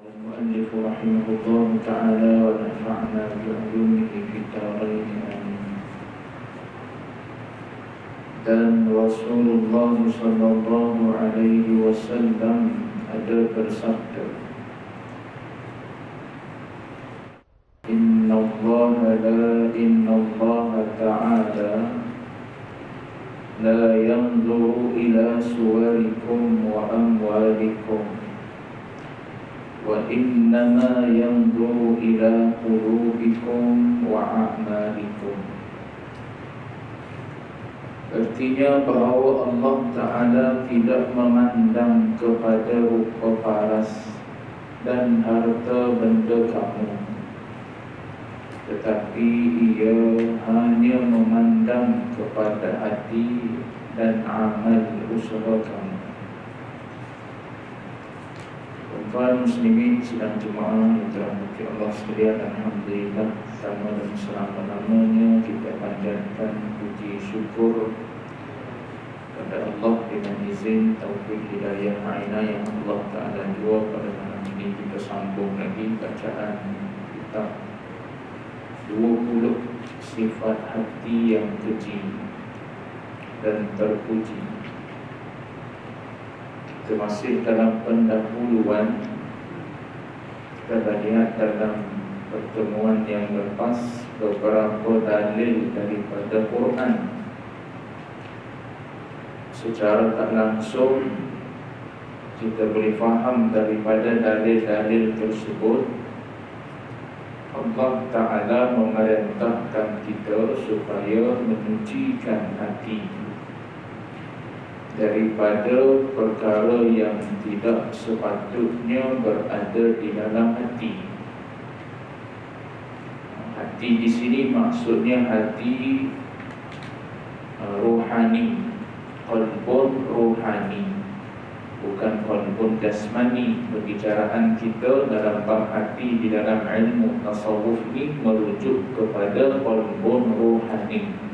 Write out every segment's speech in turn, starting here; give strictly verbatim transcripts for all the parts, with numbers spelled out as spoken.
المؤلف رحمه الله تعالى ونفعنا بعلومه في الدارين آمين. Dan Rasulullah sallallahu alaihi wasallam ada bersabda, Inna Allah la inna Allah ta'ala la yanzuru ila suwarikum wa amwalikum wa innama yanzuru ila qulubikum wa a'malikum. Artinya bahawa Allah Ta'ala tidak memandang kepada rupa paras dan harta benda kamu, tetapi ia hanya memandang kepada hati dan amal usaha kamu. Tuan muslimin sidang jemaah yang dirahmati Allah sekalian, alhamdulillah, sama dan selama-lamanya kita panjatkan puji syukur kepada Allah dengan izin taufik hidayah ma'ina yang Allah Ta'ala jua. Pada malam ini kita sambung lagi bacaan kitab dua puluh sifat hati yang keji dan terpuji. Kita masih dalam pendahuluan. Kita lihat dalam pertemuan yang lepas beberapa dalil daripada Quran. Secara tak langsung kita boleh faham daripada dalil-dalil tersebut, Allah Ta'ala memerintahkan kita supaya menyucikan hati daripada perkara yang tidak sepatutnya berada di dalam hati. Hati di sini maksudnya hati uh, rohani, qalbun rohani, bukan qalbun jasmani. Perbicaraan kita dalam bab hati di dalam ilmu tasawuf ni merujuk kepada qalbun rohani.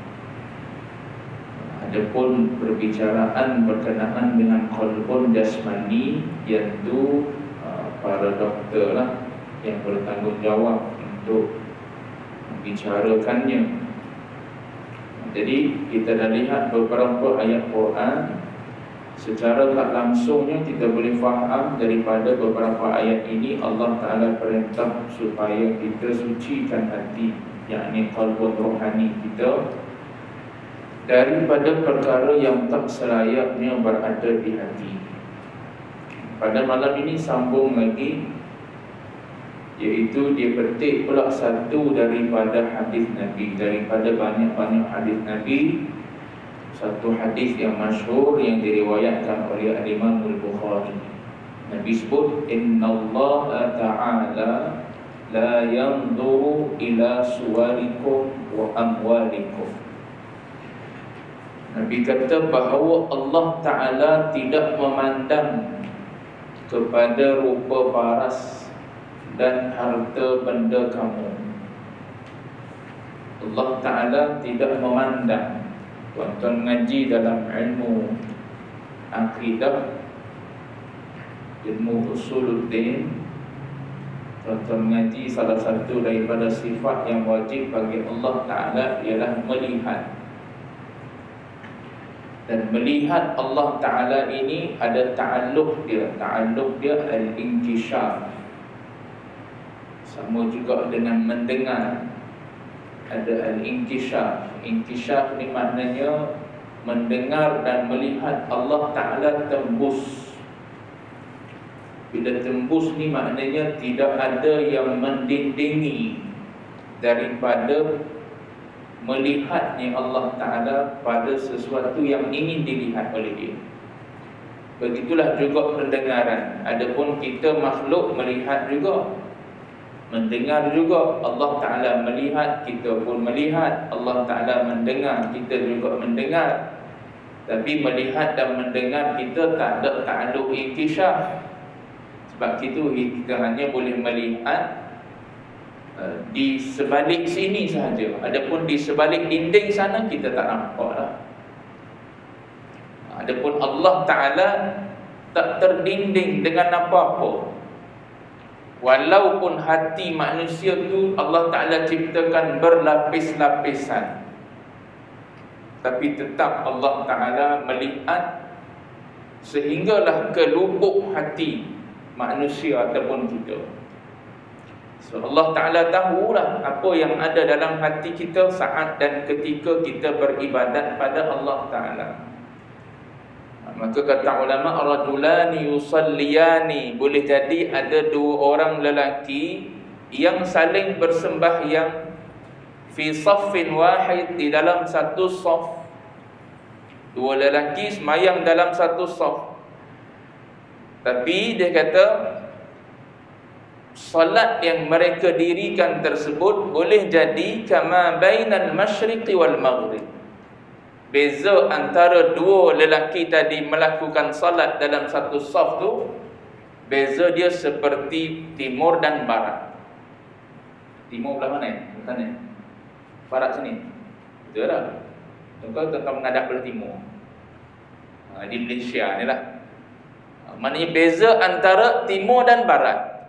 Adapun perbicaraan berkenaan dengan qalbun jasmani, iaitu uh, para doktor lah yang bertanggungjawab untuk membicarakannya. Jadi kita dah lihat beberapa ayat Quran. Secara tak langsungnya kita boleh faham daripada beberapa ayat ini Allah Ta'ala perintah supaya kita sucikan hati, yakni qalbun rohani kita, daripada perkara yang tak selayaknya berada di hati. Pada malam ini sambung lagi, iaitu dia petik pula satu daripada hadis Nabi, daripada banyak-banyak hadis Nabi. Satu hadis yang masyhur yang diriwayatkan oleh Imam Al-Bukhari. Nabi sebut, Inna Allah Ta'ala la yanzuru ila suwarikum wa amwalikum. Nabi kata bahawa Allah Ta'ala tidak memandang kepada rupa paras dan harta benda kamu. Allah Ta'ala tidak memandang. Tuan-tuan ngaji dalam ilmu akidah, ilmu usuluddin, tuan-tuan ngaji salah satu daripada sifat yang wajib bagi Allah Ta'ala ialah melihat. Dan melihat Allah Ta'ala ini ada ta'alluq dia. Ta'alluq dia al-inkishaf. Sama juga dengan mendengar, ada al-inkishaf. Inkishaf ni maknanya mendengar dan melihat Allah Ta'ala tembus. Bila tembus ni maknanya tidak ada yang mendindingi daripada melihatnya Allah Ta'ala pada sesuatu yang ingin dilihat oleh dia. Begitulah juga pendengaran. Adapun kita makhluk melihat juga, mendengar juga. Allah Ta'ala melihat, kita pun melihat. Allah Ta'ala mendengar, kita juga mendengar. Tapi melihat dan mendengar kita tak ada ta'alluq inkishaf. Sebab itu kita hanya boleh melihat di sebalik sini sahaja. Adapun di sebalik dinding sana kita tak nampak lah. Adapun Allah Ta'ala tak terdinding dengan apa-apa. Walaupun hati manusia tu Allah Ta'ala ciptakan berlapis-lapisan, tapi tetap Allah Ta'ala melihat sehinggalah ke lubuk hati manusia ataupun kita. So Allah Ta'ala tahulah apa yang ada dalam hati kita saat dan ketika kita beribadat pada Allah Ta'ala. Maka kata ulama, rajulani yusalliyani, boleh jadi ada dua orang lelaki yang saling bersembahyang fi saffin wahid, di dalam satu saf. Dua lelaki semayang dalam satu saf, tapi dia kata salat yang mereka dirikan tersebut boleh jadi kama bainal masyriqi wal maghrib. Beza antara dua lelaki tadi melakukan salat dalam satu saf tu, beza dia seperti timur dan barat. Timur belah mana? Bukan ni. Barat sini. Betul tak? Contoh tentang menghadap belah timur. Ha, di Malaysia ni lah. Maknanya beza antara timur dan barat.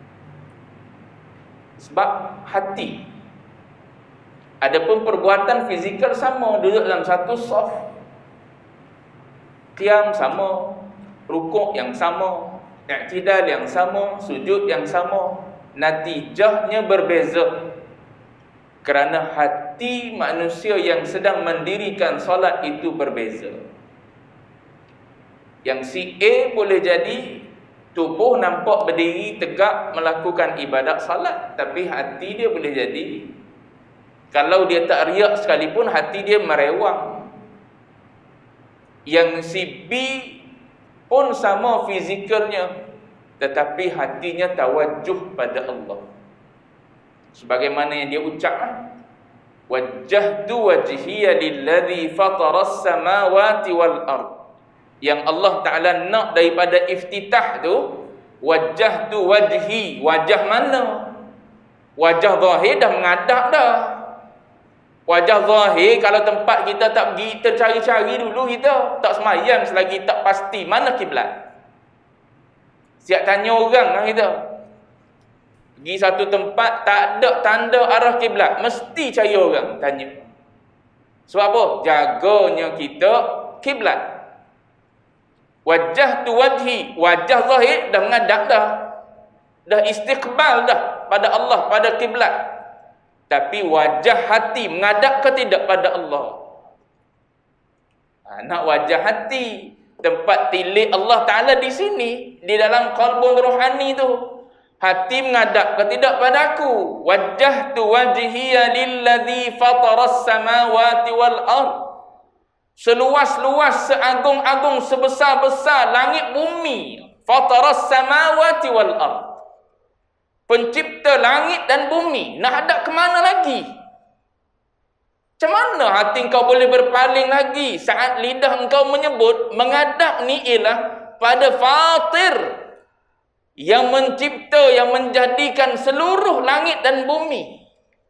Sebab hati. Adapun perbuatan fizikal sama, duduk dalam satu saf, qiyam sama, rukuk yang sama, i'tidal yang sama, sujud yang sama, natijahnya berbeza. Kerana hati manusia yang sedang mendirikan solat itu berbeza. Yang si A boleh jadi tubuh nampak berdiri tegak melakukan ibadat salat, tapi hati dia boleh jadi, kalau dia tak riak sekalipun, hati dia merewang. Yang si B pun sama fizikalnya, tetapi hatinya tawajuh pada Allah. Sebagaimana yang dia ucap, wajjahtu wajhiya lilladzi fataras samawati wal ard. Yang Allah Ta'ala nak daripada iftitah tu, wajjahtu wajhi. Wajah mana? Wajah zahir dah menghadap dah. Wajah zahir, kalau tempat kita tak pergi, kita cari-cari dulu, kita tak semayang selagi tak pasti mana kiblat. Siap tanya orang lah kita. Pergi satu tempat tak ada tanda arah kiblat, mesti cari orang tanya. Sebab apa? Jaganya kita kiblat. Wajah tu wajhi, wajah zahir dah menghadap dah. Dah istiqbal dah pada Allah, pada kiblat. Tapi wajah hati menghadap ke tidak pada Allah? Ha, nak wajah hati, tempat tilik Allah Ta'ala di sini, di dalam qalbun rohani tu. Hati menghadap ke tidak pada aku? Wajjahtu wajhiya lilladzi fataras samawati wal ard. Seluas-luas, seagung-agung, sebesar-besar langit bumi. Fataras samawati wal ard. Pencipta langit dan bumi. Nak hadap ke mana lagi? Macam mana hati engkau boleh berpaling lagi saat lidah engkau menyebut menghadap ni ialah pada Fatir yang mencipta, yang menjadikan seluruh langit dan bumi.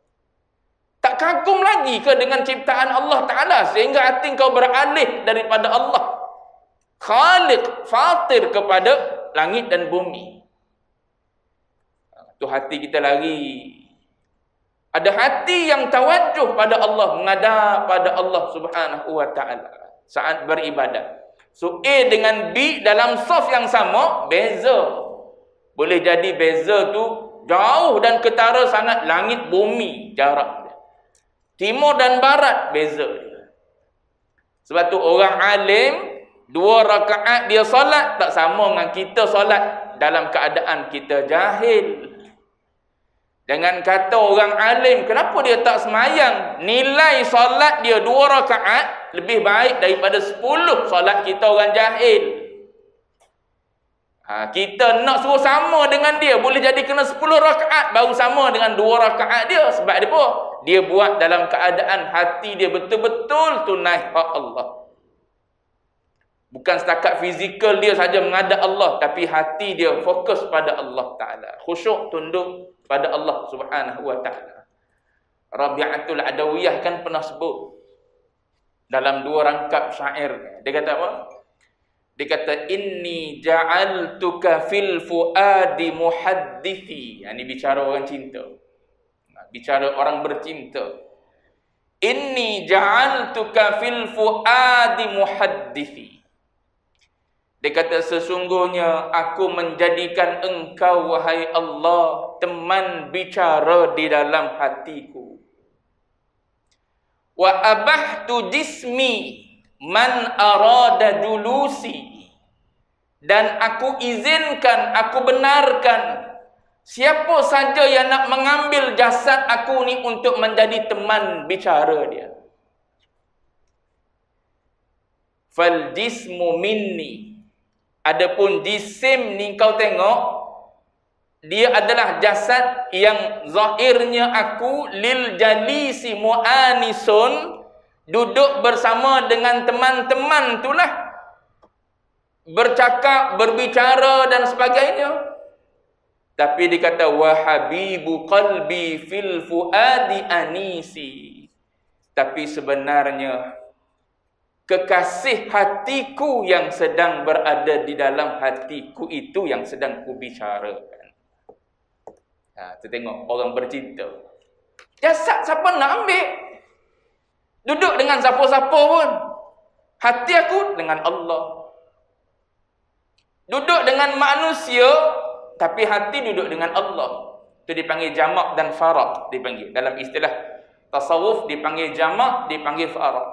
Tak kagum lagi ke dengan ciptaan Allah Ta'ala sehingga hati engkau beralih daripada Allah Khaliq, Fatir kepada langit dan bumi? Tu hati kita lari. Ada hati yang tawajuh pada Allah, menghadap pada Allah Subhanahu wa Ta'ala saat beribadat. So A dengan B dalam saf yang sama, beza. Boleh jadi beza tu jauh dan ketara sangat, langit bumi jarak dia. Timur dan barat beza dia. Sebab tu orang alim, dua rakaat dia solat tak sama dengan kita solat dalam keadaan kita jahil. Dengan kata orang alim, kenapa dia tak semayang? Nilai solat dia dua rakaat lebih baik daripada sepuluh solat kita orang jahil. Ha, kita nak suruh sama dengan dia, boleh jadi kena sepuluh rakaat baru sama dengan dua rakaat dia. Sebab dia apa? Dia buat dalam keadaan hati dia betul-betul tunai hak Allah. Bukan setakat fizikal dia saja menghadap Allah, tapi hati dia fokus pada Allah Ta'ala. Khusyuk, tunduk pada Allah Subhanahu wa Ta'ala. Rabi'atul Adawiyah kan pernah sebut dalam dua rangkap syair. Dia kata apa? Dia kata, inni ja'altuka fil fuadi muhaddithi. Ini bicara orang cinta. Bicara orang bercinta. Inni ja'altuka fil fuadi muhaddithi. Dia kata, sesungguhnya aku menjadikan engkau, wahai Allah, teman bicara di dalam hatiku. Wa abahtu jismi man arada julusi, dan aku izinkan, aku benarkan siapa saja yang nak mengambil jasad aku ni untuk menjadi teman bicara dia. Fal jismu minni, adapun jisim ni kau tengok, dia adalah jasad yang zahirnya aku lil jalisi mu'anisun, duduk bersama dengan teman-teman itulah, bercakap, berbicara dan sebagainya. Tapi dikata wa habibu qalbi fil fuadi anisi, tapi sebenarnya kekasih hatiku yang sedang berada di dalam hatiku itu yang sedang kubicarakan. Ha, tu tengok orang bercinta. Jasad siapa nak ambil? Duduk dengan siapa-siapa pun. Hati aku dengan Allah. Duduk dengan manusia, tapi hati duduk dengan Allah. Itu dipanggil jamak dan faraq, dipanggil. Dalam istilah tasawuf dipanggil jamak, dipanggil faraq.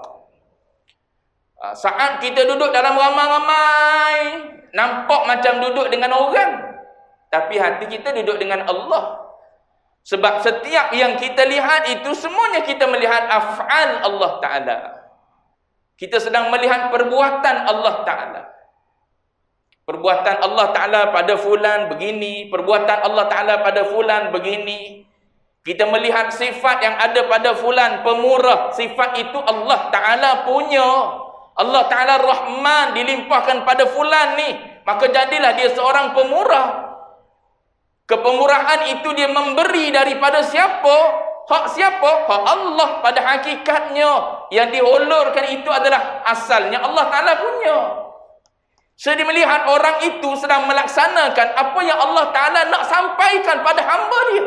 Saat kita duduk dalam ramai-ramai, nampak macam duduk dengan orang, tapi hati kita duduk dengan Allah. Sebab setiap yang kita lihat itu semuanya kita melihat af'al Allah Ta'ala. Kita sedang melihat perbuatan Allah Ta'ala. Perbuatan Allah Ta'ala pada fulan begini, perbuatan Allah Ta'ala pada fulan begini. Kita melihat sifat yang ada pada fulan, pemurah. Sifat itu Allah Ta'ala punya. Allah Ta'ala Rahman dilimpahkan pada fulan ni, maka jadilah dia seorang pemurah. Kepemurahan itu dia memberi daripada siapa? Hak siapa? Hak Allah pada hakikatnya. Yang diholorkan itu adalah asalnya Allah Ta'ala punya. So dia melihat orang itu sedang melaksanakan apa yang Allah Ta'ala nak sampaikan pada hamba dia.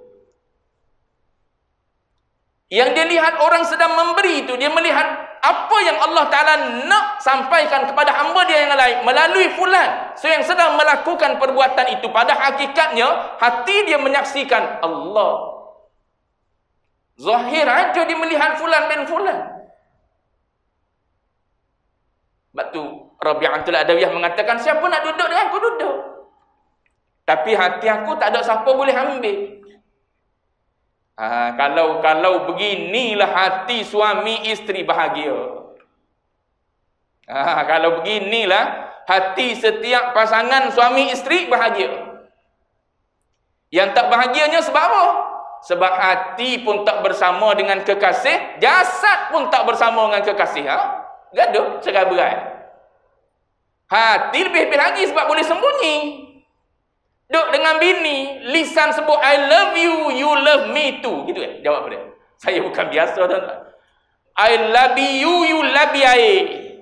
Yang dia lihat orang sedang memberi itu, dia melihat apa yang Allah Ta'ala nak sampaikan kepada hamba dia yang lain melalui fulan. So yang sedang melakukan perbuatan itu pada hakikatnya hati dia menyaksikan Allah. Zahir aja dia melihat fulan bin fulan. Sebab tu Rabi'atul Adawiyah mengatakan, siapa nak duduk dengan aku duduk, tapi hati aku tak ada siapa boleh ambil. Ha, kalau kalau beginilah hati suami isteri bahagia. Ha, kalau beginilah hati setiap pasangan suami isteri bahagia. Yang tak bahagianya sebab apa? Sebab hati pun tak bersama dengan kekasih, jasad pun tak bersama dengan kekasih. Ha? Gaduh, cerai berai. Hati lebih-lebih lagi sebab boleh sembunyi. Duk dengan bini, lisan sebut I love you, you love me too. Gitu kan? Jawab dia. Saya bukan biasa tuan-tuan. I love you, you love I.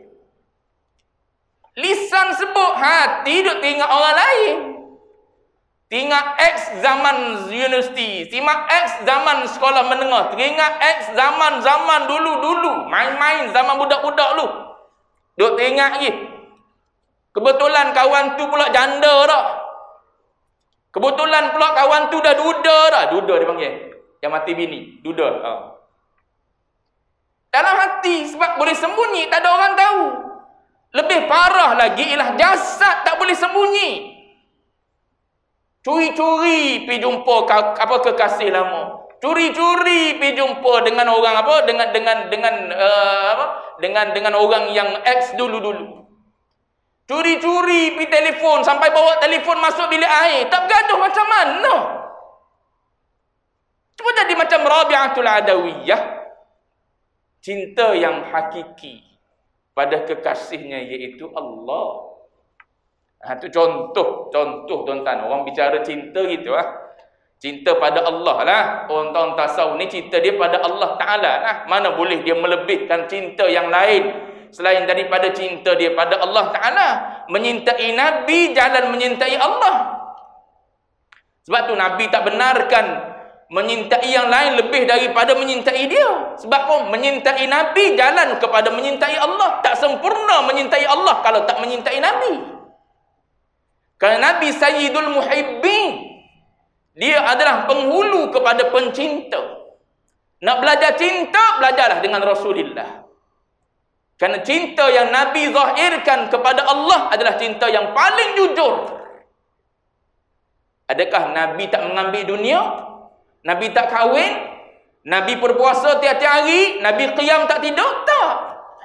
Lisan sebut, hati duk tengok orang lain. Tengok X zaman universiti, tengok X zaman sekolah menengah, tengok X zaman-zaman dulu-dulu, main-main zaman budak-budak dulu. Duk tengok lagi. Kebetulan kawan tu pula janda dah. Kebetulan pula kawan tu dah duda dah. Duda dia panggil. Yang mati bini. Duda. Ha. Dalam hati. Sebab boleh sembunyi. Tak ada orang tahu. Lebih parah lagi ialah jasad tak boleh sembunyi. Curi-curi pergi jumpa apa kekasih lama. Curi-curi pergi jumpa dengan orang apa? Dengan dengan dengan uh, apa? Dengan dengan orang yang ex dulu-dulu. Curi-curi pergi telefon sampai bawa telefon masuk bilik air. Tak gaduh macam mana? Cuma jadi macam Rabi'atul Adawiyah. Cinta yang hakiki pada kekasihnya iaitu Allah. Ha, itu contoh, contoh tuan-tuan. Orang bicara cinta gitu lah. Cinta pada Allah lah. Orang-orang tasawuf ni cinta dia pada Allah Ta'ala lah. Mana boleh dia melebihkan cinta yang lain. selain daripada cinta dia pada Allah Ta'ala. Menyintai Nabi jalan menyintai Allah. Sebab tu Nabi tak benarkan menyintai yang lain lebih daripada menyintai dia. Sebab apa? Menyintai Nabi jalan kepada menyintai Allah. Tak sempurna menyintai Allah kalau tak menyintai Nabi. Kerana Nabi Sayyidul Muhibbin, dia adalah penghulu kepada pencinta. Nak belajar cinta, belajarlah dengan Rasulullah. Kerana cinta yang Nabi zahirkan kepada Allah adalah cinta yang paling jujur. Adakah Nabi tak mengambil dunia? Nabi tak kahwin? Nabi berpuasa tiap-tiap hari? Nabi qiyam tak tidur? Tak.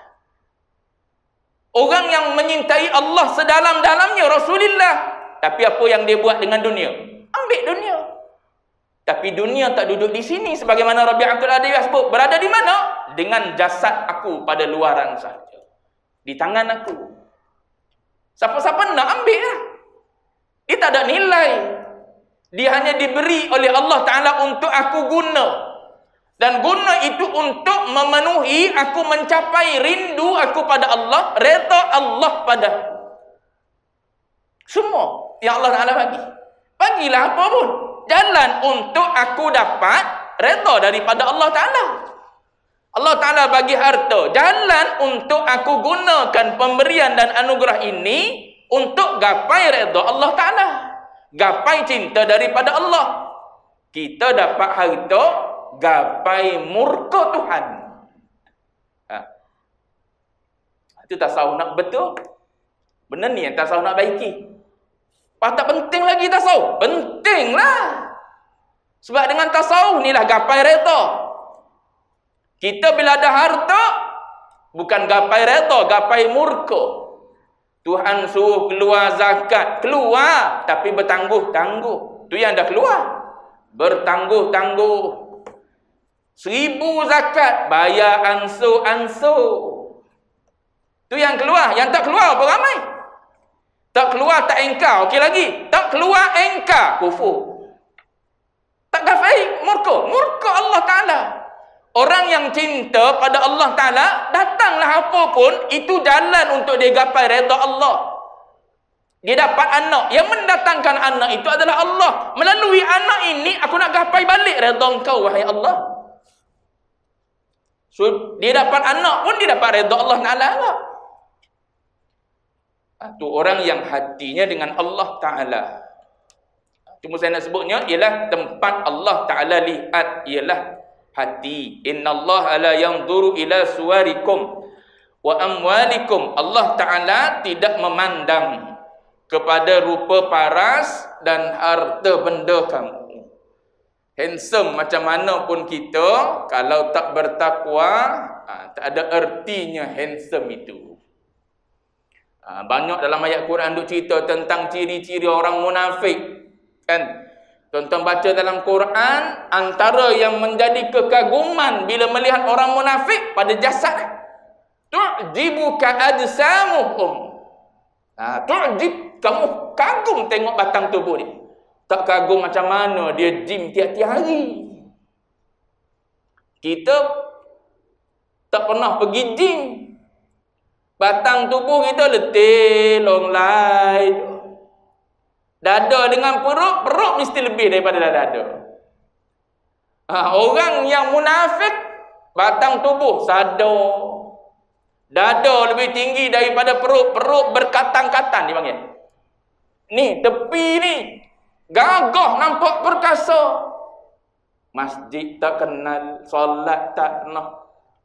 Orang yang menyintai Allah sedalam-dalamnya Rasulullah. Tapi apa yang dia buat dengan dunia? Ambil dunia. Tapi dunia tak duduk di sini sebagaimana Rabi'atul Adawiyah sebut. Berada di mana? Dengan jasad aku pada luaran sahaja. Di tangan aku. Siapa-siapa nak ambil lah. Dia tak ada nilai. Dia hanya diberi oleh Allah Ta'ala untuk aku guna. Dan guna itu untuk memenuhi aku mencapai rindu aku pada Allah, redha Allah pada semua yang Allah Ta'ala bagi. Bagilah apa pun. Jalan untuk aku dapat redha daripada Allah Ta'ala. Allah Ta'ala bagi harta. Jalan untuk aku gunakan pemberian dan anugerah ini untuk gapai redha Allah Ta'ala. Gapai cinta daripada Allah. Kita dapat harta, gapai murka Tuhan. Ha. Itu tasawuf nak betul. Benar ni yang tasawuf nak baiki. Apa tak penting lagi tasawuf? Pentinglah. Sebab dengan tasawuf ni lah gapai redha. Kita bila ada harta, bukan gapai redha, gapai murka. Tuhan suruh keluar zakat, keluar tapi bertangguh-tangguh. Tu yang dah keluar. Bertangguh-tangguh. Seribu zakat, bayar ansur-ansur. Tu yang keluar. Yang tak keluar apa ramai? Tak keluar tak engkar, okey lagi. Tak keluar engkar, kufur. Tak gafai, murka. Murka Allah Ta'ala. Orang yang cinta pada Allah Ta'ala, datanglah apa pun, itu jalan untuk dia gapai redha Allah. Dia dapat anak. Yang mendatangkan anak itu adalah Allah. Melalui anak ini, aku nak gapai balik redha engkau, wahai Allah. So, dia dapat anak pun, dia dapat redha Allah Ta'ala lah. Itu orang yang hatinya dengan Allah Ta'ala. Cuma saya nak sebutnya, ialah tempat Allah Ta'ala lihat, ialah hati. Innallaha la yanzuru ila suwarikum wa amwalikum. Allah Ta'ala tidak memandang kepada rupa paras dan harta benda kamu. Handsome macam mana pun kita, kalau tak bertakwa, ha, tak ada ertinya handsome itu. Ha, banyak dalam ayat Quran duk cerita tentang ciri-ciri orang munafik, kan? Tuan-tuan baca dalam Quran, antara yang menjadi kekaguman bila melihat orang munafik pada jasad, tu'jibuka ajsamuhum. Ha, tu'jib, kamu kagum tengok batang tubuh dia. Tak kagum macam mana dia gym tiap-tiap hari. Kita tak pernah pergi gym. Batang tubuh kita letih, long line. Dada dengan perut, perut mesti lebih daripada dada. Ha, orang yang munafik, batang tubuh sadar. Dada lebih tinggi daripada perut, perut berkatan-katan dipanggil. Ni, tepi ni, gagah nampak perkasa. Masjid tak kenal, solat tak kenal.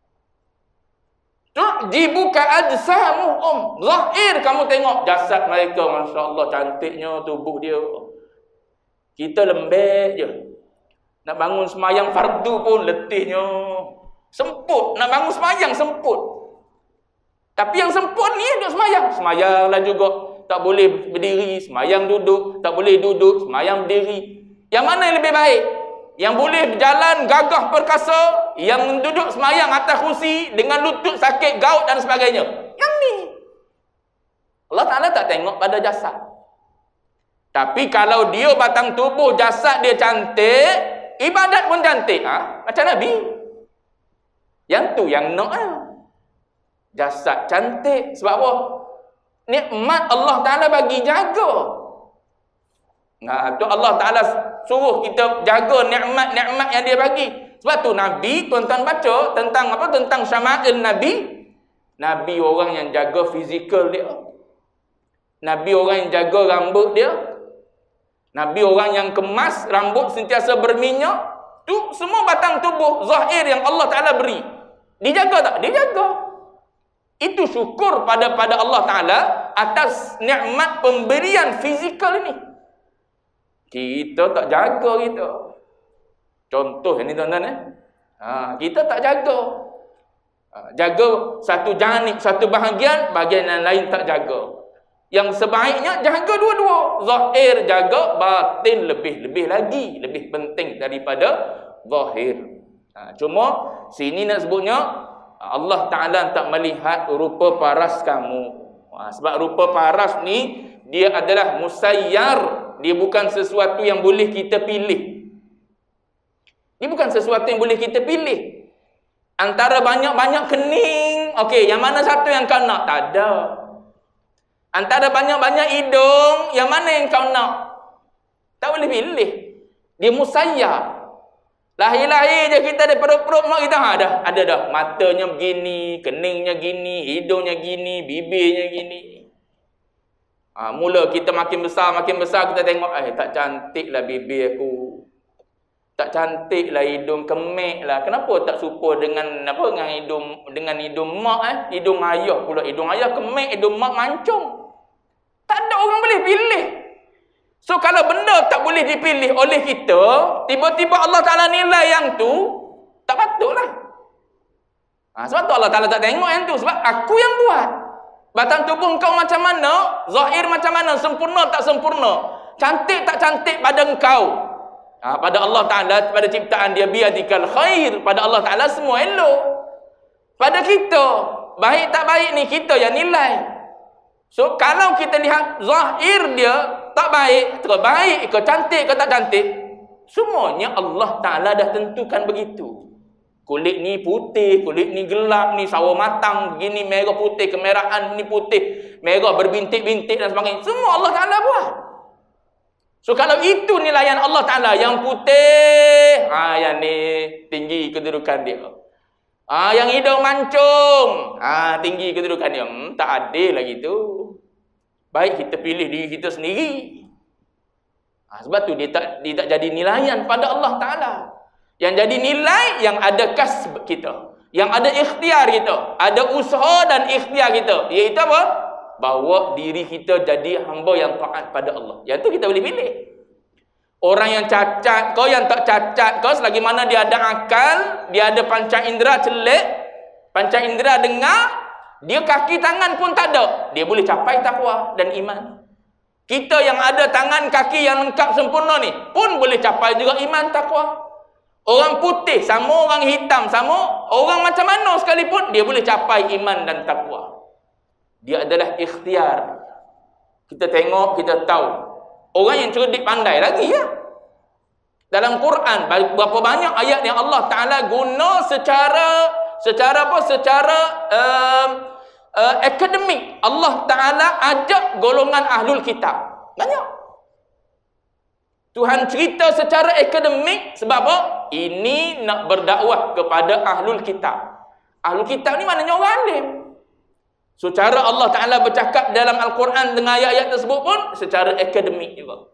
Tu'jibuka ajsamuhum. Zahir kamu tengok jasad mereka, masya-Allah cantiknya tubuh dia. Kita lembek je. Nak bangun semayang fardu pun letihnya. Semput, nak bangun semayang semput. Tapi yang semput ni duduk semayang. Semayanglah juga. Tak boleh berdiri, semayang duduk. Tak boleh duduk, semayang berdiri. Yang mana yang lebih baik? Yang boleh berjalan gagah perkasa, yang duduk semayang atas kursi dengan lutut sakit, gaut dan sebagainya. Yang ni. Allah Ta'ala tak tengok pada jasad. Tapi kalau dia batang tubuh, jasad dia cantik, ibadat pun cantik. Ha? Macam Nabi. Yang tu yang nak. Ha? Jasad cantik. Sebab apa? Nikmat Allah Ta'ala bagi jaga. Nah, tu Allah Ta'ala suruh kita jaga nikmat-nikmat yang dia bagi. Sebab tu Nabi, tuan-tuan baca tentang apa? Tentang syama'il Nabi. Nabi orang yang jaga fizikal dia. Nabi orang yang jaga rambut dia. Nabi orang yang kemas, rambut sentiasa berminyak. Tu semua batang tubuh zahir yang Allah Ta'ala beri. Dijaga tak? Dijaga. Itu syukur pada pada Allah Ta'ala atas nikmat pemberian fizikal ini. Kita tak jaga kita. Contoh ini tuan-tuan eh. Ha, kita tak jaga. Ha, jaga satu janib, satu bahagian, bahagian yang lain tak jaga. Yang sebaiknya jaga dua-dua. Zahir jaga, batin lebih-lebih lagi. Lebih penting daripada zahir. Ha, cuma sini nak sebutnya Allah Ta'ala tak melihat rupa paras kamu. Ha, sebab rupa paras ni dia adalah musayyar. Dia bukan sesuatu yang boleh kita pilih. Dia bukan sesuatu yang boleh kita pilih. Antara banyak-banyak kening, okey, yang mana satu yang kau nak? Tak ada. Antara banyak-banyak hidung, yang mana yang kau nak? Tak boleh pilih. Dia musayyar. Lahir-lahir je kita dari perut-perut mak kita, ha, dah, ada dah. Matanya begini, keningnya gini, hidungnya gini, bibirnya gini. Ha, mula kita makin besar, makin besar kita tengok, eh tak cantik lah bibir aku. Tak cantik lah hidung, kemek lah. Kenapa tak serupa dengan apa dengan hidung dengan hidung mak eh? Hidung ayah pula. Hidung ayah kemek, hidung mak mancung. Tak ada orang boleh pilih. So kalau benda tak boleh dipilih oleh kita, tiba-tiba Allah Ta'ala nilai yang tu, tak patutlah. Ha, sebab tu Allah Ta'ala tak tengok yang tu. Sebab aku yang buat. Batang tubuh kau macam mana, zahir macam mana, sempurna tak sempurna, cantik tak cantik pada engkau. Ha, pada Allah Ta'ala, pada ciptaan dia, biadikal khair. Pada Allah Ta'ala semua elok. Pada kita, baik tak baik ni kita yang nilai. So kalau kita lihat zahir dia tak baik ke baik ke cantik ke tak cantik, semuanya Allah Ta'ala dah tentukan begitu. Kulit ni putih, kulit ni gelap, ni sawo matang, begini merah putih, kemerahan ni putih, merah berbintik-bintik dan sebagainya. Semua Allah Ta'ala buat. So kalau itu nilaian Allah Ta'ala, yang putih, ah yang ni tinggi kedudukan dia. Ah yang hidung mancung, ah tinggi kedudukan dia. Hmm, tak adil lah gitu. Baik kita pilih diri kita sendiri. Ah, sebab tu dia tak dia tak jadi nilaian pada Allah Ta'ala. Yang jadi nilai yang ada kasb kita, yang ada ikhtiar kita, ada usaha dan ikhtiar kita, iaitu apa? Bawa diri kita jadi hamba yang taat pada Allah. Yang tu kita boleh pilih. Orang yang cacat kau, yang tak cacat kau, selagi mana dia ada akal, dia ada panca indera celik, panca indera dengar, dia kaki tangan pun tak ada, dia boleh capai takwa dan iman. Kita yang ada tangan kaki yang lengkap sempurna ni pun boleh capai juga iman takwa. Orang putih sama orang hitam sama orang macam mana sekalipun, dia boleh capai iman dan takwa. Dia adalah ikhtiar. Kita tengok, kita tahu. Orang yang cerdik pandai lagi ya. Dalam Quran berapa banyak ayat yang Allah Ta'ala guna secara secara apa? Secara um, uh, akademik. Allah Ta'ala ajak golongan ahlul kitab. Banyak. Tuhan cerita secara akademik sebab apa? Ini nak berdakwah kepada ahlul kitab. Ahlul kitab ni maknanya orang alim. So cara Allah Ta'ala bercakap dalam Al-Quran dengan ayat-ayat tersebut pun secara akademik juga.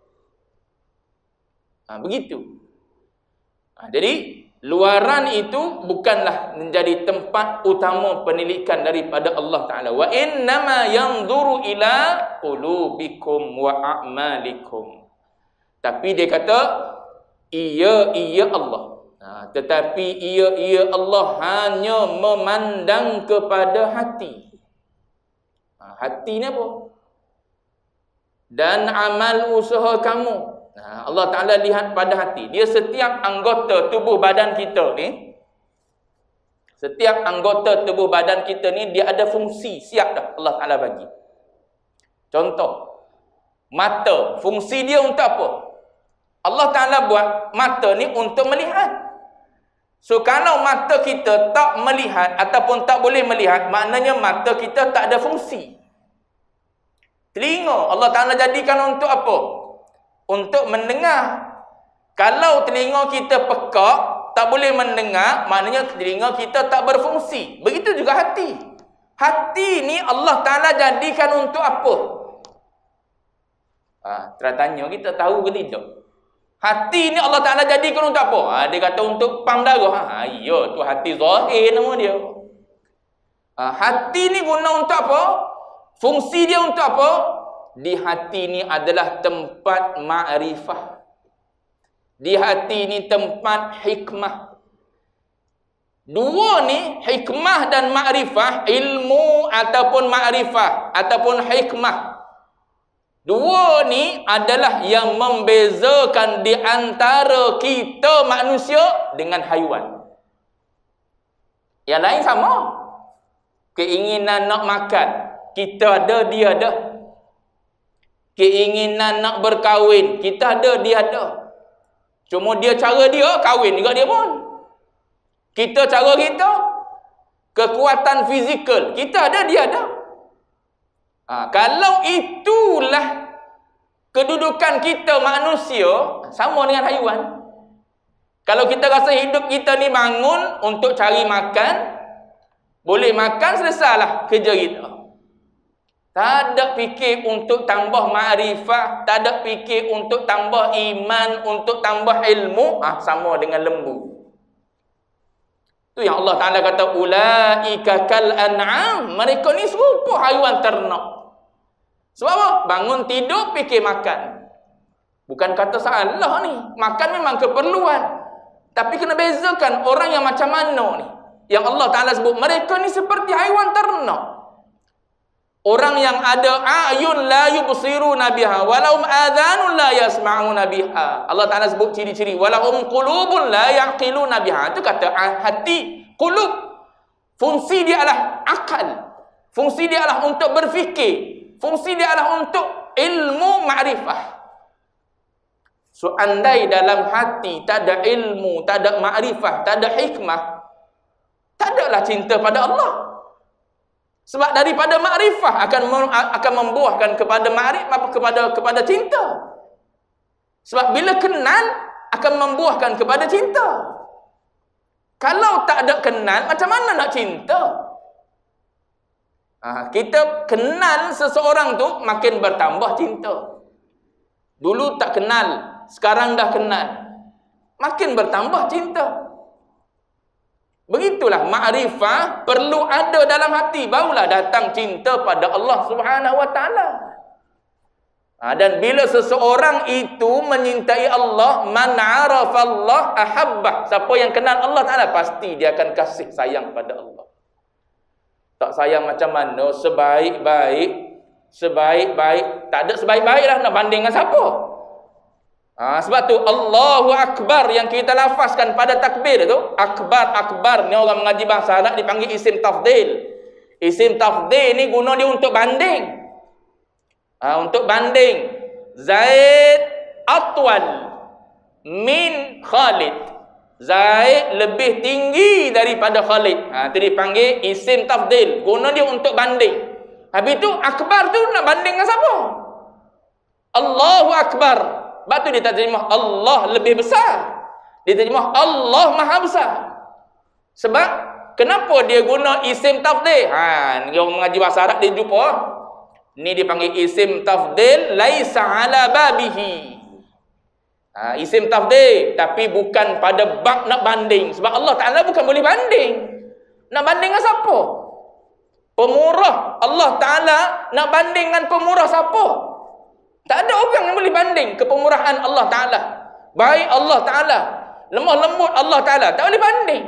Ha, begitu. Ha, jadi luaran itu bukanlah menjadi tempat utama penilikan daripada Allah Ta'ala. Wa innama yanzuru ila qulubikum wa a'malikum. Tapi dia kata, iya, iya Allah. Ha, tetapi iya, iya Allah hanya memandang kepada hati. Ha, hati ni apa? Dan amal usaha kamu. Ha, Allah Ta'ala lihat pada hati. Dia setiap anggota tubuh badan kita ni, setiap anggota tubuh badan kita ni, dia ada fungsi. Siap dah Allah Ta'ala bagi. Contoh, mata. Fungsi dia untuk apa? Allah Ta'ala buat mata ni untuk melihat. So kalau mata kita tak melihat ataupun tak boleh melihat, maknanya mata kita tak ada fungsi. Telinga Allah Ta'ala jadikan untuk apa? Untuk mendengar. Kalau telinga kita pekak, tak boleh mendengar, maknanya telinga kita tak berfungsi. Begitu juga hati. Hati ni Allah Ta'ala jadikan untuk apa? Ha, teratanya kita tahu ke tidak? Hati ni Allah Ta'ala jadikan untuk apa? Ha, dia kata untuk pam darah. Ha, ya, tu hati zahir nama dia. Ha, hati ni guna untuk apa? Fungsi dia untuk apa? Di hati ni adalah tempat ma'rifah. Di hati ni tempat hikmah. Dua ni, hikmah dan ma'rifah, ilmu ataupun ma'rifah ataupun hikmah. Dua ni adalah yang membezakan di antara kita manusia dengan haiwan. Yang lain sama. Keinginan nak makan, kita ada, dia ada. Keinginan nak berkahwin, kita ada, dia ada. Cuma dia cara dia, kahwin juga dia pun. Kita cara kita, kekuatan fizikal, kita ada, dia ada. Ha, kalau itulah kedudukan kita manusia, sama dengan haiwan. Kalau kita rasa hidup kita ni bangun untuk cari makan, boleh makan, selesailah kerja kita. Tak ada fikir untuk tambah ma'rifah, tak ada fikir untuk tambah iman, untuk tambah ilmu, ah sama dengan lembu. Tu yang Allah Ta'ala kata, ulaika kal an'am, mereka ni serupa haiwan ternak. Sebab apa? Bangun tidur fikir makan. Bukan kata salah ni, makan memang keperluan. Tapi kena bezakan orang yang macam mana ni. Yang Allah Ta'ala sebut, mereka ni seperti haiwan ternak. Orang yang ada ayun la yubsiruna biha walahum adhanun la yasma'una biha. Allah Ta'ala sebut ciri-ciri walahum qulubun la yaqiluna biha. Itu kata hati, qulub. Fungsi dia adalah akal. Fungsi dia adalah untuk berfikir. Fungsi dia adalah untuk ilmu ma'rifah. So andai dalam hati tak ada ilmu, tak ada ma'rifah, tak ada hikmah, tak adalah cinta pada Allah. Sebab daripada makrifah akan akan membuahkan kepada makrifah, kepada kepada cinta. Sebab bila kenal akan membuahkan kepada cinta. Kalau tak ada kenal, macam mana nak cinta? Ha, kita kenal seseorang tu makin bertambah cinta. Dulu tak kenal, sekarang dah kenal, makin bertambah cinta. Begitulah makrifah perlu ada dalam hati, barulah datang cinta pada Allah Subhanahu wa taala. Ha, dan bila seseorang itu menyintai Allah, man arafa Allah ahabbah. Siapa yang kenal Allah Taala pasti dia akan kasih sayang pada Allah. Tak sayang macam mana, sebaik-baik, sebaik-baik, tak ada sebaik-baik lah, nak banding dengan siapa? Ha, sebab tu Allahu Akbar yang kita lafazkan pada takbir tu, akbar, akbar ni orang mengaji bahasa Arab dipanggil isim tafdil. Isim tafdil ni guna dia untuk banding. Ha, untuk banding Zaid atwal min Khalid. Zaid lebih tinggi daripada Khalid. Ha, itu dipanggil isim tafdil, guna dia untuk banding. Habis tu akbar tu nak banding dengan siapa? Allahu Akbar. Sebab tu dia tak terjemah Allah lebih besar. Dia terjemah Allah Maha Besar. Sebab kenapa dia guna isim tafdil? Ha, orang mengaji bahasa Arab dia jumpa. Ni dipanggil isim tafdil laisa ala babihi. Ha, isim tafdil tapi bukan pada bab nak banding. Sebab Allah Taala bukan boleh banding. Nak banding dengan siapa? Pemurah. Allah Taala nak banding dengan pemurah siapa? Tak ada orang yang boleh banding kepemurahan Allah Ta'ala. Baik Allah Ta'ala, lemah lembut Allah Ta'ala, tak boleh banding.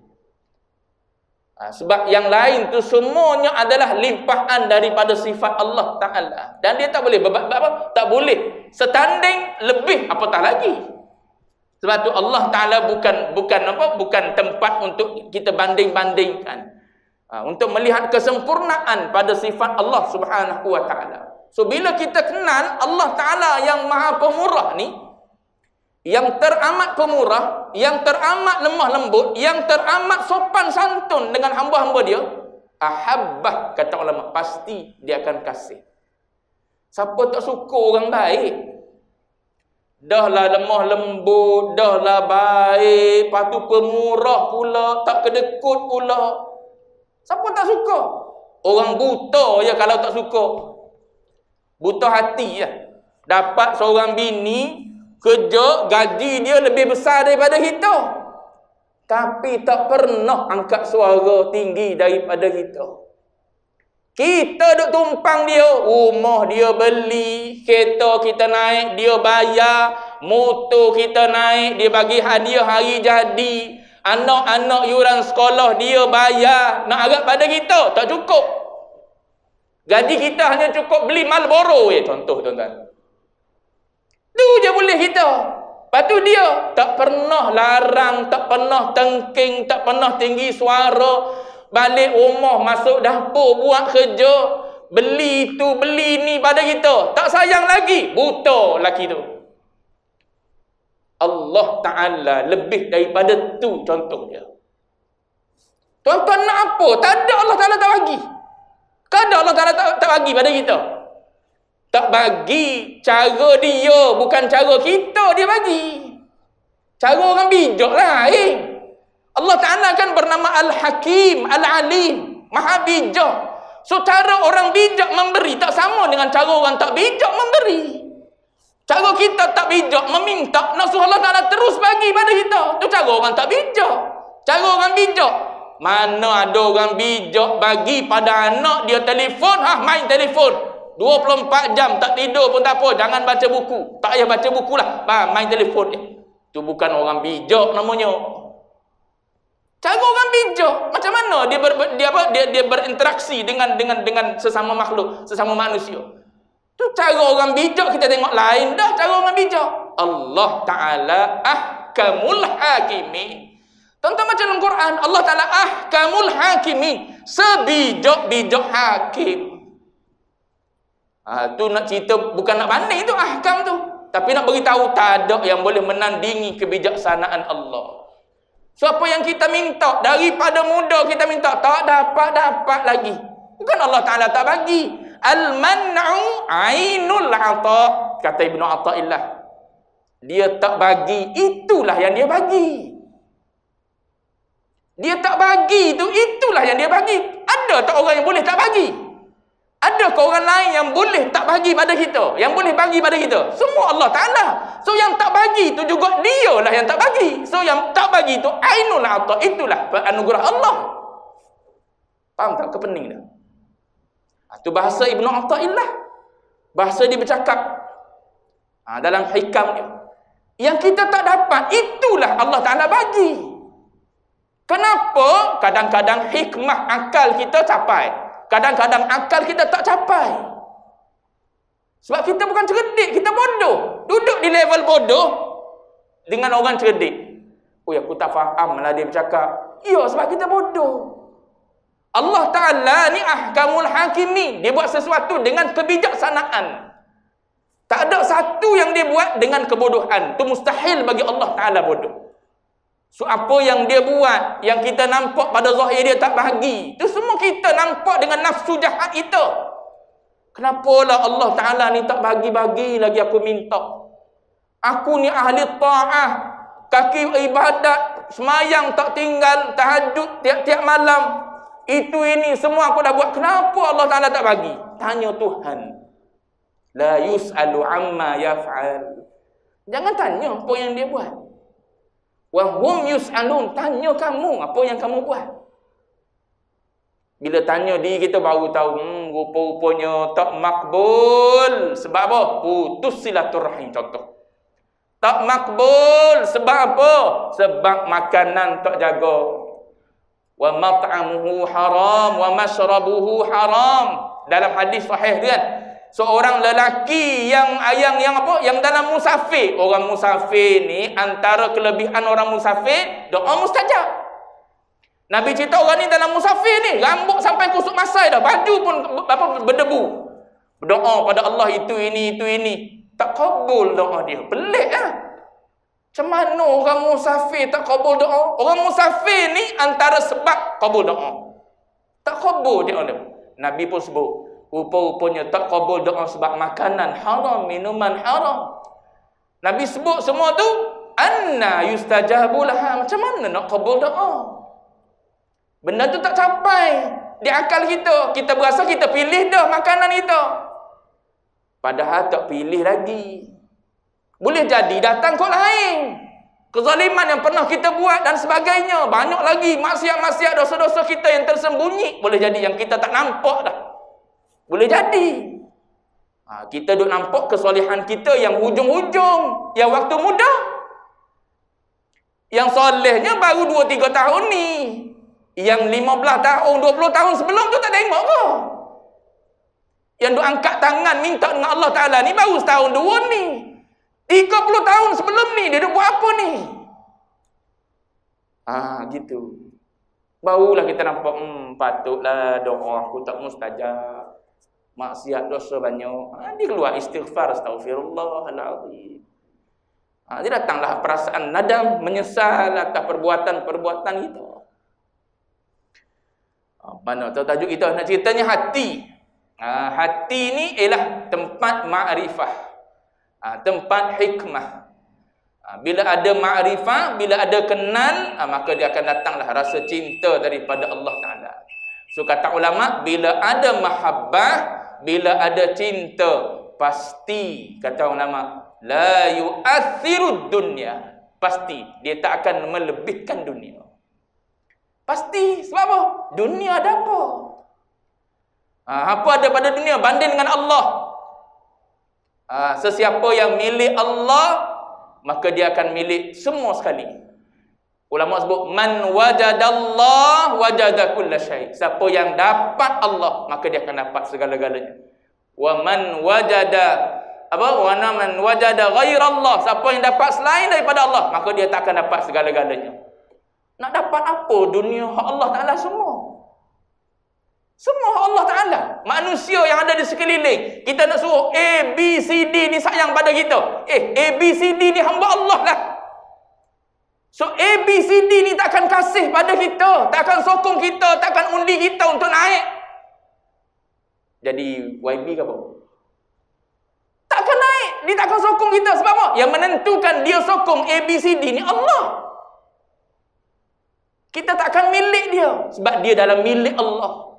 Ha, sebab yang lain tu semuanya adalah limpahan daripada sifat Allah Ta'ala. Dan dia tak boleh apa? Tak boleh setanding lebih apatah lagi. Sebab tu Allah Ta'ala bukan bukan apa? Bukan tempat untuk kita banding-bandingkan. Ha, untuk melihat kesempurnaan pada sifat Allah Subhanahu wa Ta'ala. So bila kita kenal Allah Ta'ala yang Maha Pemurah ni, yang teramat pemurah, yang teramat lemah lembut, yang teramat sopan santun dengan hamba-hamba dia, ahabbah, kata ulama, pasti dia akan kasih. Siapa tak suka orang baik? Dahlah lemah lembut, dahlah baik, lepas tu pemurah pula, tak kedekut pula. Siapa tak suka? Orang buta je kalau tak suka. Buta hati je. Dapat seorang bini, kerja, gaji dia lebih besar daripada kita, tapi tak pernah angkat suara tinggi daripada kita. Kita duk tumpang dia, rumah dia beli, kereta kita naik, dia bayar, motor kita naik, dia bagi hadiah hari jadi, anak-anak yuran sekolah dia bayar, nak harap pada kita, tak cukup. Gaji kita hanya cukup beli Marlboro je, contoh tuan-tuan. Tu je boleh kita. Lepas tu dia tak pernah larang, tak pernah tengking, tak pernah tinggi suara. Balik rumah, masuk dapur, buat kerja, beli tu, beli ni pada kita. Tak sayang lagi. Buta lelaki tu. Allah Ta'ala lebih daripada tu contoh dia. Tuan-tuan nak apa? Tak ada, Allah Ta'ala tak bagi. Tak ada, Allah Ta'ala tak, tak bagi pada kita. Tak bagi cara dia, bukan cara kita dia bagi. Cara orang bijak lain. Allah Ta'ala kan bernama Al-Hakim, Al-Alim, Maha bijak. So cara orang bijak memberi tak sama dengan cara orang tak bijak memberi. Cara kita tak bijak meminta, nafsu Allah Ta'ala terus bagi pada kita. Tu cara orang tak bijak. Cara orang bijak, mana ada orang bijak bagi pada anak dia telefon, ha main telefon. dua puluh empat jam tak tidur pun tak apa, jangan baca buku. Tak payah baca buku lah, bah, main telefon eh. Tu bukan orang bijak namanya. Cara orang bijak, macam mana dia ber, dia apa dia dia berinteraksi dengan dengan dengan sesama makhluk, sesama manusia. Tu cara orang bijak, kita tengok lain dah cara orang bijak. Allah Ta'ala ahkamul hakimin. Tuan-tuan baca dalam Quran, Allah Ta'ala ahkamul hakimin, sebijak-bijak hakim. Ha, tu nak cerita, bukan nak banding tu ahkam tu, tapi nak beritahu tak ada yang boleh menandingi kebijaksanaan Allah. So apa yang kita minta, daripada muda kita minta, tak dapat-dapat lagi. Bukan Allah Ta'ala tak bagi. Al-man'u ainul ata, kata Ibnu Athaillah. Dia tak bagi, itulah yang dia bagi. Dia tak bagi tu, itulah yang dia bagi. Ada tak orang yang boleh tak bagi? Adakah orang lain yang boleh tak bagi pada kita? Yang boleh bagi pada kita? Semua Allah Ta'ala. So yang tak bagi tu juga dia lah yang tak bagi. So yang tak bagi tu ainul ata, itulah anugerah Allah. Faham tak kepening dah? Itu bahasa Ibnu Athaillah. Bahasa dia bercakap ha, dalam hikam dia. Yang kita tak dapat, itulah Allah Ta'ala bagi. Kenapa? Kadang-kadang hikmah akal kita capai, kadang-kadang akal kita tak capai. Sebab kita bukan cerdik, kita bodoh. Duduk di level bodoh dengan orang cerdik. Oh ya, aku tak faham lah dia bercakap. Ya, sebab kita bodoh. Allah Ta'ala ni ahkamul hakimin. Dia buat sesuatu dengan kebijaksanaan. Tak ada satu yang dia buat dengan kebodohan. Itu mustahil bagi Allah Ta'ala bodoh. So apa yang dia buat, yang kita nampak pada zahir dia tak bahagi, itu semua kita nampak dengan nafsu jahat kita. Kenapalah Allah Ta'ala ni tak bagi-bagi lagi aku minta. Aku ni ahli ta'ah, kaki ibadat, semayang tak tinggal, tahajud tiap-tiap malam, itu ini semua aku dah buat. Kenapa Allah Ta'ala tak bagi? Tanya Tuhan. La yus'alu amma yaf'al. Jangan tanya apa yang dia buat. Wa hum yus'alun, tanya kamu apa yang kamu buat. Bila tanya diri kita baru tahu, hmm, rupa-rupanya tak makbul. Sebab apa? Putus silaturahim contoh. Tak makbul sebab apa? Sebab makanan tak jaga. Wa mat'amuhu haram wa mashrabuhu haram. Dalam hadis sahih kan, seorang lelaki yang yang yang apa? Yang dalam musafir. Orang musafir ni, antara kelebihan orang musafir, doa mustajab. Nabi cerita orang ni dalam musafir ni, rambut sampai kusuk masai dah, baju pun apa berdebu. Berdoa pada Allah itu ini itu ini. Tak kabul doa dia. Pelik ah. Macam mana orang musafir tak kabul doa? Orang musafir ni antara sebab kabul doa. Tak kabul dia ada. Nabi pun sebut, rupa-rupanya tak kabul doa sebab makanan haram, minuman haram. Nabi sebut semua tu, anna yustajabu laha. Macam mana nak kabul doa? Benda tu tak capai di akal kita. Kita berasa kita pilih dah makanan itu. Padahal tak pilih lagi. Boleh jadi datang kok lain. Kezaliman yang pernah kita buat dan sebagainya. Banyak lagi maksiat-maksiat, dosa-dosa kita yang tersembunyi. Boleh jadi yang kita tak nampak dah. Boleh jadi. Ha, kita duk nampak kesolehan kita yang hujung-hujung. Yang waktu muda. Yang solehnya baru dua tiga tahun ni. Yang lima belas tahun, dua puluh tahun sebelum tu tak tengok ke? Yang duk angkat tangan minta dengan Allah Ta'ala ni baru setahun dua ni. tiga puluh tahun sebelum ni dia duk buat apa ni? Ah, gitu. Barulah kita nampak, hmm, patutlah doa aku tak mustajab. Maksiat dosa banyak. Ah, dia keluar istighfar, astaghfirullahaladzim. Ah, dia datanglah perasaan nadam, menyesal atas perbuatan-perbuatan itu. Ah, mana tahu tajuk kita nak ceritanya hati. Ah, hati ni ialah tempat ma'rifah. Ha, tempat hikmah. Ha, bila ada ma'rifah, bila ada kenal, ha, maka dia akan datanglah rasa cinta daripada Allah Ta'ala. So kata ulama, bila ada mahabbah, bila ada cinta, pasti kata ulama, la yu'athirud dunya. Pasti dia tak akan melebihkan dunia. Pasti. Sebab apa? Dunia ada apa? Ha, apa ada pada dunia banding dengan Allah? Ha, sesiapa yang milik Allah, maka dia akan milik semua sekali. Ulama sebut, man wajadallah wajada kulla syai'. Siapa yang dapat Allah, maka dia akan dapat segala-galanya. Wa man wajada apa? Wa man wajada ghairallah. Siapa yang dapat selain daripada Allah, maka dia tak akan dapat segala-galanya. Nak dapat apa? Dunia hak Allah Ta'ala semua. Semua Allah Ta'ala. Manusia yang ada di sekeliling. Kita nak suruh A, B, C, D ni sayang pada kita. Eh, A, B, C, D ni hamba Allah lah. So, A, B, C, D ni takkan kasih pada kita. Takkan sokong kita. Takkan undi kita untuk naik. Jadi, Y B ke apa? Takkan naik. Dia takkan sokong kita. Sebab apa? Yang menentukan dia sokong A, B, C, D ni Allah. Kita takkan milik dia. Sebab dia dalam milik Allah.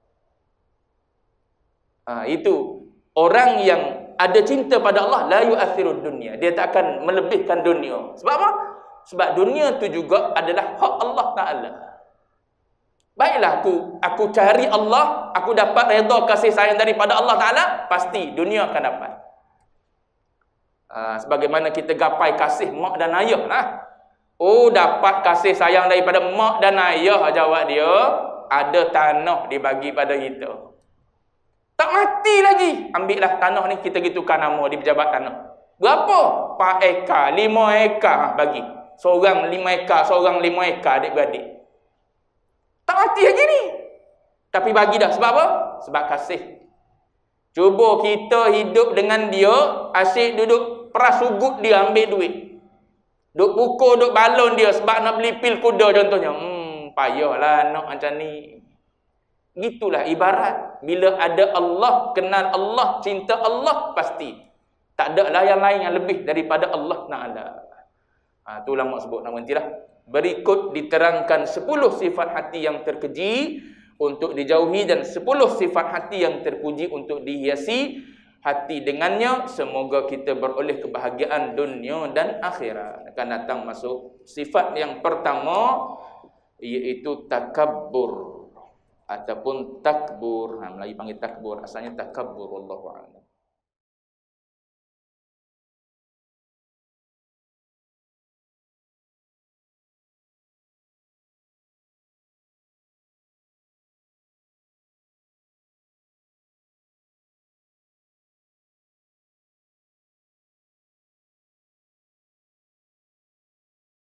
Ha, itu orang yang ada cinta pada Allah, la yu'athirud dunya. Dia tak akan melebihkan dunia. Sebab apa? Sebab dunia tu juga adalah hak Allah Ta'ala. Baiklah aku aku cari Allah, aku dapat redha kasih sayang daripada Allah Ta'ala, pasti dunia akan dapat. Ha, sebagaimana kita gapai kasih mak dan ayah lah. Oh, dapat kasih sayang daripada mak dan ayah, jawab dia, ada tanah dibagi pada kita. Tak mati lagi. Ambillah tanah ni, kita pergi tukar nama di pejabat tanah. Berapa? empat ekar, lima ekar bagi. Seorang lima ekar, seorang lima ekar adik-beradik. Tak mati lagi ni. Tapi bagi dah. Sebab apa? Sebab kasih. Cuba kita hidup dengan dia, asyik duduk peras sugut dia ambil duit. Duk pukul, duk balon dia sebab nak beli pil kuda contohnya. Hmm, payahlah nak macam ni. Gitulah ibarat. Bila ada Allah, kenal Allah, cinta Allah, pasti. Tak ada lah yang lain yang lebih daripada Allah Ta'ala. Ha, tu ulama sebut nama nantilah. Berikut diterangkan sepuluh sifat hati yang terkeji untuk dijauhi dan sepuluh sifat hati yang terpuji untuk dihiasi hati dengannya. Semoga kita beroleh kebahagiaan dunia dan akhirat. Akan datang masuk sifat yang pertama, iaitu takabbur ataupun takbur. Ha, Melayu panggil takbur, asalnya takabbur, wallahu a'lam.